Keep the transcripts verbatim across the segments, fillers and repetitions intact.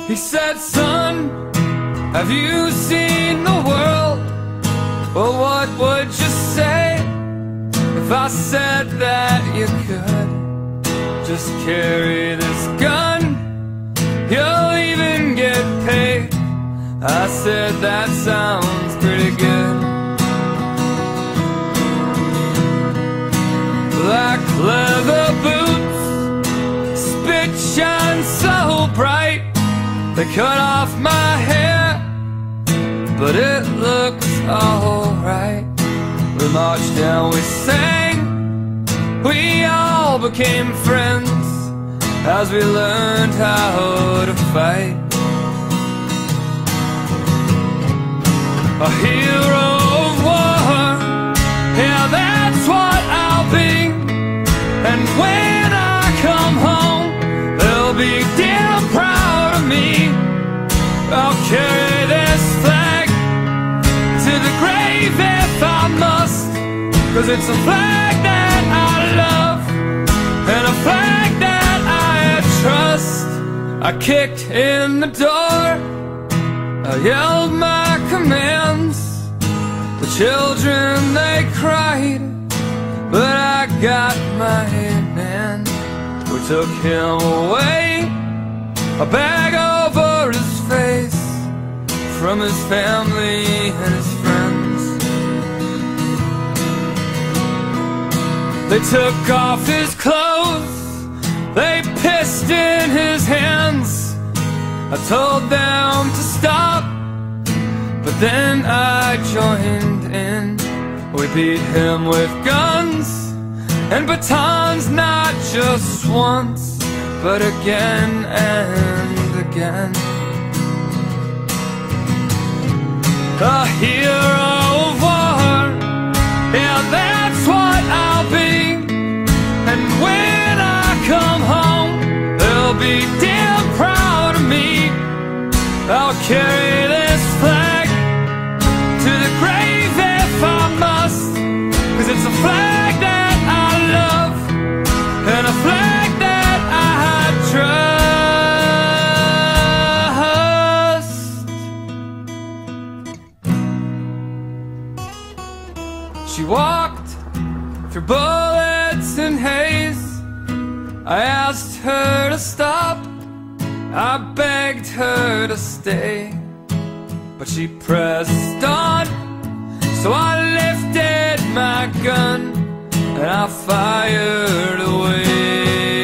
He said, son, have you seen the world? Well, what would you say if I said that you could just carry this gun? You'll even get paid. I said, that sounds pretty good. Like leather boots, spit shine so bright. They cut off my hair, but it looks alright. We marched down, we sang, we all became friends as we learned how to fight. A hero of war, yeah, that's what I'll be. And when I come home, they'll be damn proud of me. I'll carry this flag to the grave if I must, 'cause it's a flag that I love and a flag that I trust. I kicked in the door, I yelled my commands. The children, they cried, but I got my man. We took him away, a bag over his face, from his family and his friends. They took off his clothes, they pissed in his hands. I told them to stop, but then I joined in. We beat him with guns and batons, not just once, but again and again. A hero of war, yeah, that's what I'll be. And when I come home, they'll be damn proud of me. I'll carry this flag to the grave if I must, 'cause it's a flag that I love and a flag that I trust. She walked through bullets and haze. I asked her to stop, I begged her to stay, but she pressed on. So I lifted my gun and I fired away.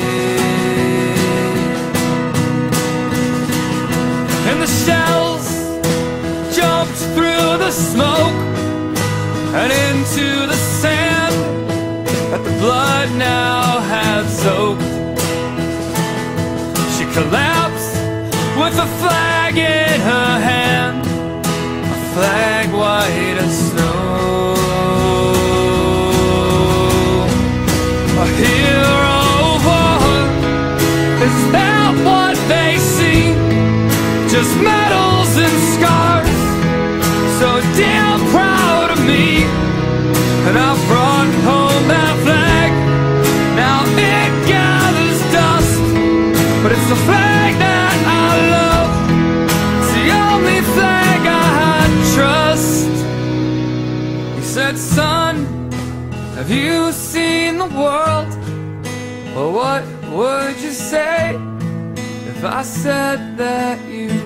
And the shells jumped through the smoke and into the sand that the blood now had soaked. She collapsed with a flag in her hand, a flag white as snow. A hero of war, is that what they see? Just medals and scars, so damn proud of me. And I brought home that flag, now it gathers dust, but it's the flag that I love, it's the only flag I trust. He said, son, have you seen the world? Well, what would you say if I said that you